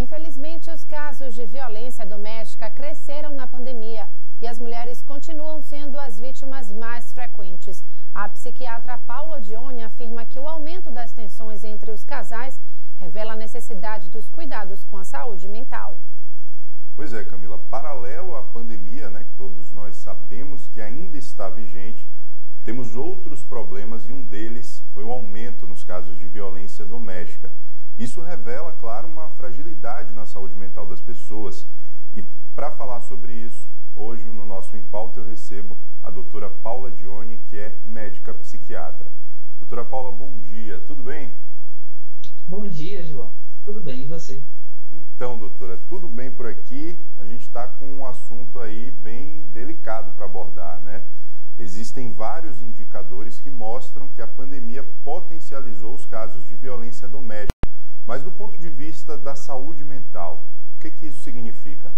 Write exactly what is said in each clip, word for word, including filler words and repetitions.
Infelizmente, os casos de violência doméstica cresceram na pandemia e as mulheres continuam sendo as vítimas mais frequentes. A psiquiatra Paula Dione afirma que o aumento das tensões entre os casais revela a necessidade dos cuidados com a saúde mental. Pois é, Camila, paralelo à pandemia, né, que todos nós sabemos que ainda está vigente, temos outros problemas e um deles foi o aumento nos casos de violência doméstica. Isso revela, claro, uma fragilidade na saúde mental das pessoas. E para falar sobre isso, hoje no nosso Em Pauta eu recebo a doutora Paula Dione, que é médica psiquiatra. Doutora Paula, bom dia, tudo bem? Bom dia, João. Tudo bem, e você? Então, doutora, tudo bem por aqui. A gente está com um assunto aí bem delicado para abordar, né? Existem vários indicadores que mostram que a pandemia potencializou os casos de violência doméstica. Mas do ponto de vista da saúde mental, o que que isso significa?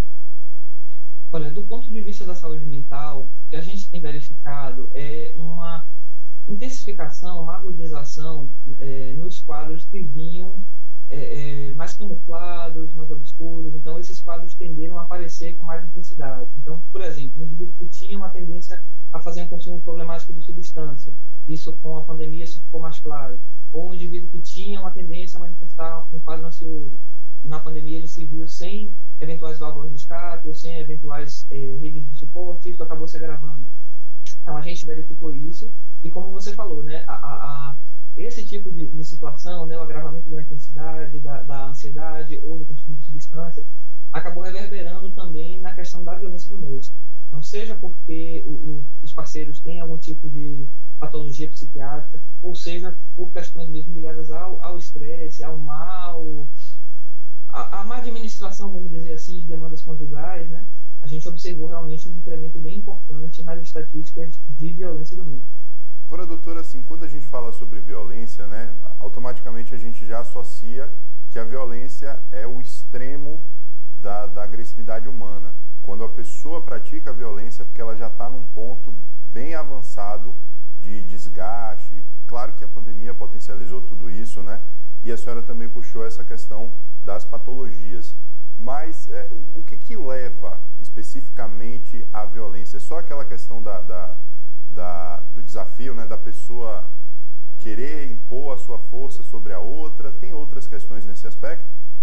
Olha, do ponto de vista da saúde mental, o que a gente tem verificado é uma intensificação, uma agudização é, nos quadros que vinham é, é, mais camuflados, mais obscuros. Então, esses quadros tenderam a aparecer com mais intensidade. Então, por exemplo, um indivíduo que tinha uma tendência a fazer um consumo problemático de substância, isso com a pandemia isso ficou mais claro. Ou um indivíduo que tinha uma tendência a manifestar um quadro ansioso. Na pandemia ele se viu sem eventuais válvulas de escape ou sem eventuais eh, redes de suporte, isso acabou se agravando. Então a gente verificou isso e como você falou, né, a, a, a, esse tipo de, de situação, né, o agravamento da intensidade, da, da ansiedade ou do consumo de substâncias, acabou reverberando também na questão da violência doméstica. Não seja porque o, o, os parceiros têm algum tipo de patologia psiquiátrica, ou seja, por questões mesmo ligadas ao, ao estresse, ao mal, a, a má administração, vamos dizer assim, de demandas conjugais, né? A gente observou realmente um incremento bem importante nas estatísticas de violência doméstica. Agora, doutora, assim, quando a gente fala sobre violência, né, automaticamente a gente já associa que a violência é o extremo da, da agressividade humana. Quando a pessoa pratica a violência, porque ela já está num ponto bem avançado de desgaste. Claro que a pandemia potencializou tudo isso, né? E a senhora também puxou essa questão das patologias. Mas é, o que que leva especificamente à violência? É só aquela questão da, da, da, do desafio, né? Da pessoa querer impor a sua força sobre a outra? Tem outras questões nesse aspecto?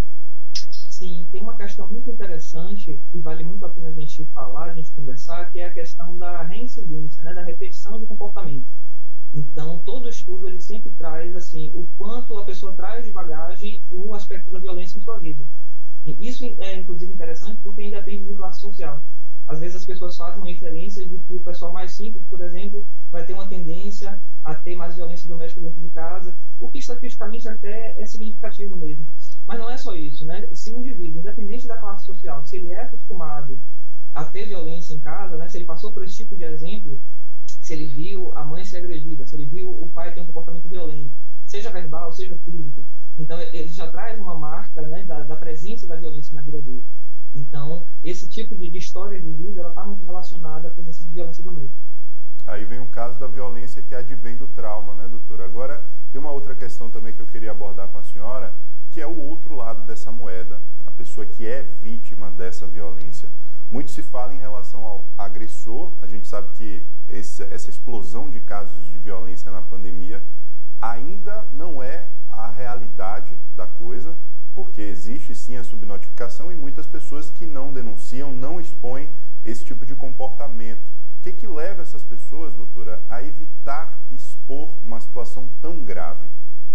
Sim, tem uma questão muito interessante que vale muito a pena a gente falar, a gente conversar, que é a questão da reincidência, né, da repetição do comportamento. Então, todo estudo ele sempre traz assim o quanto a pessoa traz de bagagem o aspecto da violência em sua vida. E isso é inclusive interessante porque ainda depende de classe social. Às vezes as pessoas fazem uma inferência de que o pessoal mais simples, por exemplo, vai ter uma tendência a ter mais violência doméstica dentro de casa, o que estatisticamente até é significativo mesmo. Mas não é só isso, né? Se um indivíduo, independente da classe social, se ele é acostumado a ter violência em casa, né? Se ele passou por esse tipo de exemplo, se ele viu a mãe ser agredida, se ele viu o pai ter um comportamento violento, seja verbal, seja físico, então ele já traz uma marca, né, da, da presença da violência na vida dele. Então, esse tipo de, de história de vida, ela está muito relacionada à presença de violência doméstica. Aí vem o caso da violência que advém do trauma, né, doutora? Agora, tem uma outra questão também que eu queria abordar com a senhora, que é o outro lado dessa moeda, a pessoa que é vítima dessa violência. Muito se fala em relação ao agressor, a gente sabe que esse, essa explosão de casos de violência na pandemia ainda não é a realidade da coisa, porque existe sim a subnotificação e muitas pessoas que não denunciam, não expõem esse tipo de comportamento. O que que leva essas pessoas, doutora, a evitar expor uma situação tão grave?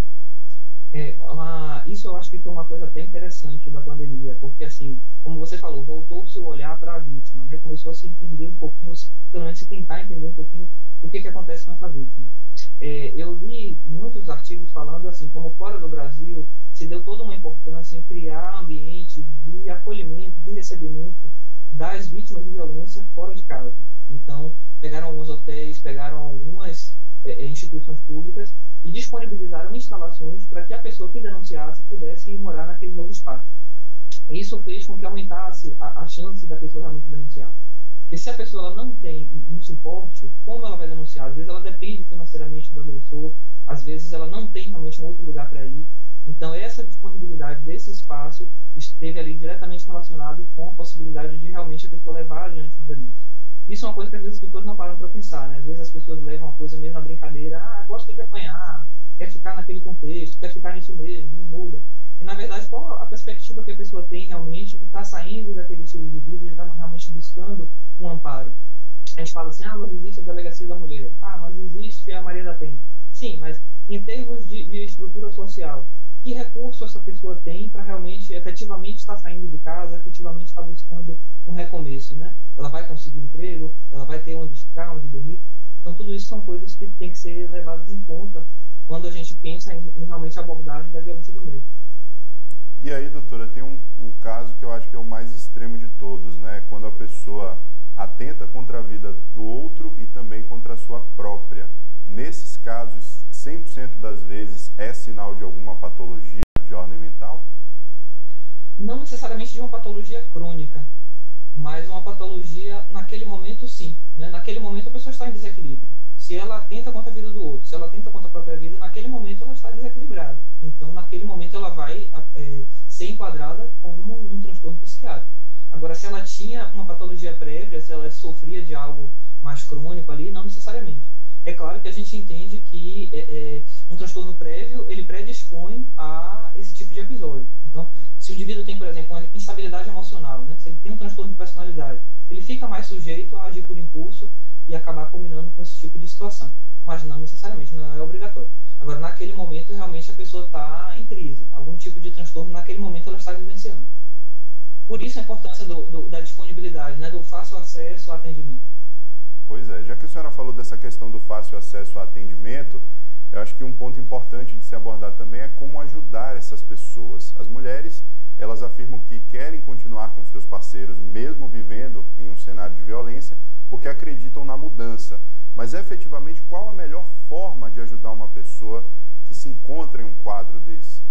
É, uma, isso eu acho que foi uma coisa até interessante da pandemia, porque assim, como você falou, voltou-se o olhar para a vítima, né? Começou a se entender um pouquinho, pelo menos se tentar entender um pouquinho o que que acontece com essa vítima. É, eu li muitos artigos falando assim, como fora do Brasil se deu toda uma importância em criar ambientes de acolhimento, de recebimento das vítimas de violência fora de casa. Então, pegaram alguns hotéis, pegaram algumas é, instituições públicas e disponibilizaram instalações para que a pessoa que denunciasse pudesse ir morar naquele novo espaço. Isso fez com que aumentasse a, a chance da pessoa realmente denunciar. Porque se a pessoa ela não tem um suporte, como ela vai denunciar? Às vezes ela depende financeiramente do agressor, às vezes ela não tem realmente um outro lugar para ir. Então, essa disponibilidade desse esse espaço esteve ali diretamente relacionado com a possibilidade de realmente a pessoa levar adiante uma denúncia. Isso é uma coisa que às vezes as pessoas não param para pensar, né? Às vezes as pessoas levam a coisa meio na brincadeira, ah, gosta de apanhar, quer ficar naquele contexto, quer ficar nisso mesmo, não muda. E, na verdade, qual a perspectiva que a pessoa tem realmente de estar saindo daquele estilo de vida, de estar realmente buscando um amparo? A gente fala assim, ah, mas existe a Delegacia da Mulher, ah, mas existe a Maria da Penha. Sim, mas em termos de, de estrutura social, que recurso essa pessoa tem para realmente, efetivamente, estar saindo de casa, efetivamente estar buscando um recomeço, né? Ela vai conseguir emprego, ela vai ter onde ficar, onde dormir. Então, tudo isso são coisas que têm que ser levadas em conta quando a gente pensa em, em realmente a abordagem da violência doméstica. E aí, doutora, tem um, um caso que eu acho que é o mais extremo de todos, né? Quando a pessoa atenta contra a vida do outro e também contra a sua própria. Nesses casos, cem por cento das vezes é sinal de alguma patologia de ordem mental? Não necessariamente de uma patologia crônica, mas uma patologia naquele momento, sim. Né? Naquele momento a pessoa está em desequilíbrio. Se ela atenta contra a vida do outro, se ela atenta contra a própria vida, naquele momento ela está desequilibrada. Então, naquele momento ela vai é, ser enquadrada como um, um transtorno psiquiátrico. Agora, se ela tinha uma patologia prévia, se ela sofria de algo mais crônico ali, não necessariamente. É claro que a gente entende que é, é, um transtorno prévio, ele predispõe a esse tipo de episódio. Então, se o indivíduo tem, por exemplo, uma instabilidade emocional, né, se ele tem um transtorno de personalidade, ele fica mais sujeito a agir por impulso e acabar combinando com esse tipo de situação. Mas não necessariamente, não é obrigatório. Agora, naquele momento, realmente a pessoa está em crise. Algum tipo de transtorno, naquele momento, ela está vivenciando. Por isso a importância do, do, da disponibilidade, né, do fácil acesso ao atendimento. Pois é, já que a senhora falou dessa questão do fácil acesso ao atendimento, eu acho que um ponto importante de se abordar também é como ajudar essas pessoas. As mulheres, elas afirmam que querem continuar com seus parceiros, mesmo vivendo em um cenário de violência, porque acreditam na mudança. Mas, efetivamente, qual a melhor forma de ajudar uma pessoa que se encontra em um quadro desse?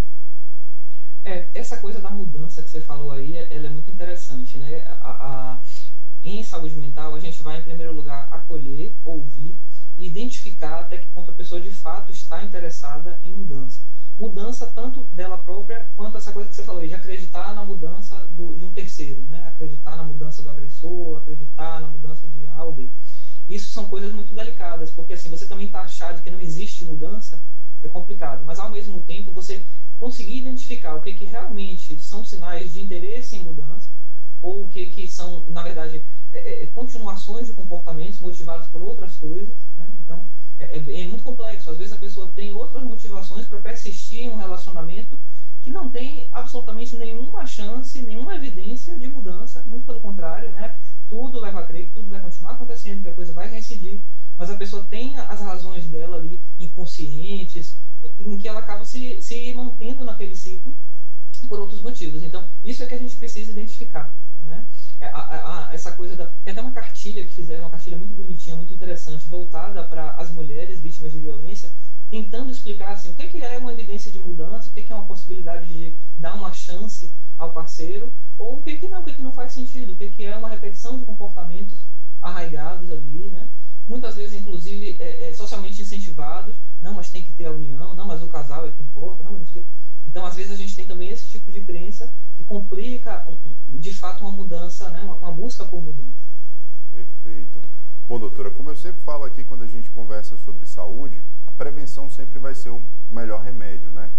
É, essa coisa da mudança que você falou aí, ela é muito interessante, né? A, a, em saúde mental, a gente vai, em primeiro lugar, acolher, ouvir e identificar até que ponto a pessoa, de fato, está interessada em mudança. Mudança tanto dela própria, quanto essa coisa que você falou aí, de acreditar na mudança do, de um terceiro, né? Acreditar na mudança do agressor, acreditar na mudança de A ou B. Isso são coisas muito delicadas, porque assim, você também está achado que não existe mudança, é complicado, mas ao mesmo tempo você conseguir identificar o que, que realmente são sinais de interesse em mudança, ou o que, que são, na verdade, é, é, continuações de comportamentos motivados por outras coisas, né? Então, é, é, é muito complexo. Às vezes a pessoa tem outras motivações para persistir em um relacionamento que não tem absolutamente nenhuma chance, nenhuma evidência de mudança, muito pelo contrário, né? Tudo leva a crer que tudo vai continuar acontecendo, que a coisa vai reincidir, mas a pessoa tem as razões dela ali inconscientes, em que ela acaba se, se mantendo naquele ciclo por outros motivos. Então, isso é que a gente precisa identificar, né? A, a, a, essa coisa da... Tem até uma cartilha que fizeram, uma cartilha muito bonitinha, muito interessante, voltada para as mulheres vítimas de violência, tentando explicar assim, o que, que é uma evidência de mudança, o que, que é uma possibilidade de dar uma chance ao parceiro, ou o que, que não, o que, que não faz sentido, o que, que é uma repetição de comportamentos arraigados ali, né? Muitas vezes, inclusive, é, é, socialmente incentivados. Não, mas tem que ter a união, não, mas o casal é que importa, não, mas não sei o quê. Então, às vezes, a gente tem também esse tipo de crença que complica, de fato, uma mudança, né? uma, uma busca por mudança. Perfeito. Bom, doutora, como eu sempre falo aqui quando a gente conversa sobre saúde, a prevenção sempre vai ser o melhor remédio, né?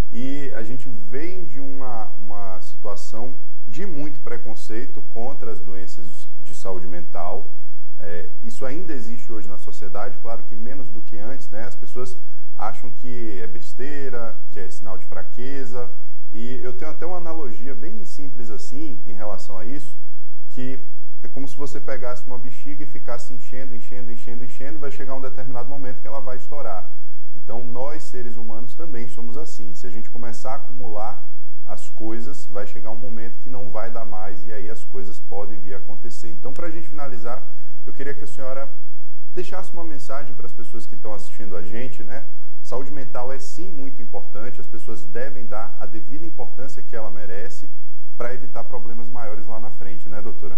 E a gente vem de uma, uma situação de muito preconceito contra as doenças de saúde mental. É, isso ainda existe hoje na sociedade, claro que menos do que antes, né? As pessoas acham que é besteira, que é sinal de fraqueza, e eu tenho até uma analogia bem simples assim em relação a isso, que é como se você pegasse uma bexiga e ficasse enchendo, enchendo, enchendo, enchendo, vai chegar um determinado momento que ela vai estourar. Então nós, seres humanos, também somos assim. Se a gente começar a acumular as coisas, vai chegar um momento que não vai dar mais e aí as coisas podem vir a acontecer. Então, para a gente finalizar, eu queria que a senhora deixasse uma mensagem para as pessoas que estão assistindo a gente, né? Saúde mental é sim muito importante, as pessoas devem dar a devida importância que ela merece para evitar problemas maiores lá na frente, né, doutora?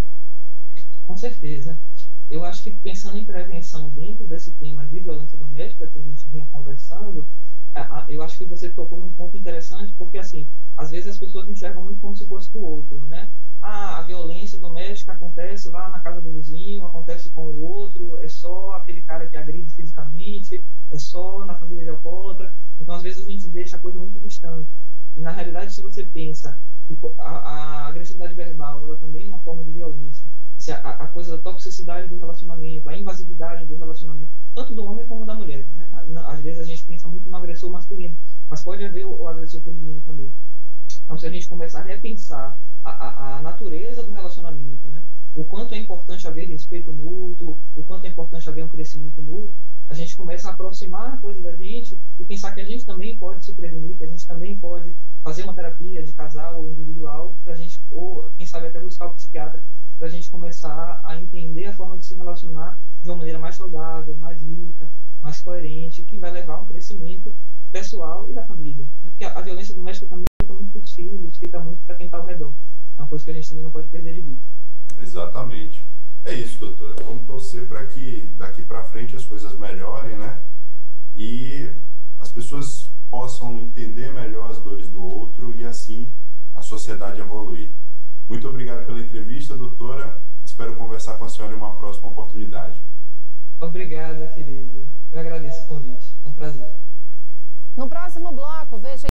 Com certeza. Eu acho que pensando em prevenção dentro desse tema de violência doméstica que a gente vinha conversando, eu acho que você tocou num ponto interessante, porque, assim, às vezes as pessoas enxergam muito como se fosse do outro, né? Ah, a violência doméstica acontece lá na casa do vizinho, acontece com o outro, é só aquele cara que agride fisicamente, é só na família de alcoólatra. Então, às vezes, a gente deixa a coisa muito distante. E, na realidade, se você pensa que a, a agressividade verbal, ela também é uma forma de violência, se a, a coisa da toxicidade do relacionamento, a invasividade do relacionamento, tanto do homem como da mulher, né? Às vezes a gente pensa muito no agressor masculino, mas pode haver o, o agressor feminino também. Então, se a gente começar a repensar a, a, a natureza do relacionamento, né? O quanto é importante haver respeito mútuo, o quanto é importante haver um crescimento mútuo, a gente começa a aproximar a coisa da gente e pensar que a gente também pode se prevenir, que a gente também pode fazer uma terapia de casal ou individual, para a gente, ou quem sabe até buscar o psiquiatra, para a gente começar a entender a forma de se relacionar de uma maneira mais saudável, mais rica, mais coerente, que vai levar a um crescimento pessoal e da família. Porque a, a violência doméstica também fica muito para os filhos, fica muito para quem está ao redor. É uma coisa que a gente também não pode perder de vista. Exatamente. É isso, doutora. Vamos torcer para que daqui para frente as coisas melhorem, né? E as pessoas possam entender melhor as dores do outro e assim a sociedade evoluir. Muito obrigado pela entrevista, doutora. Espero conversar com a senhora em uma próxima oportunidade. Obrigada, querida. Eu agradeço o convite. É um prazer. No próximo bloco, veja